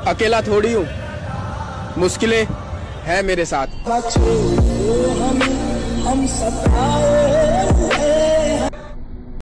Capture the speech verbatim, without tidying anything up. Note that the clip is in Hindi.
अकेला थोड़ी हूँ, मुश्किलें है मेरे साथ। हम, हम सताए